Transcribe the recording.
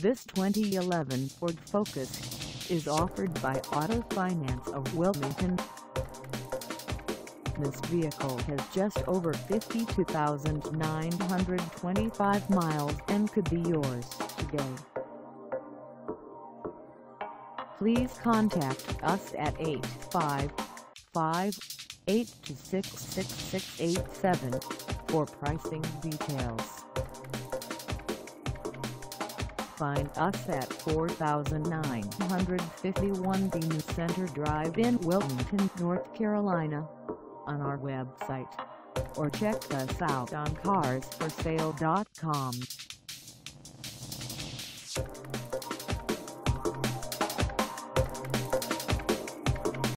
This 2011 Ford Focus is offered by Auto Finance of Wilmington. This vehicle has just over 52,925 miles and could be yours today. Please contact us at 855-826-6687 for pricing details. Find us at 4951 Bean Center Drive in Wilmington, North Carolina, on our website, or check us out on carsforsale.com.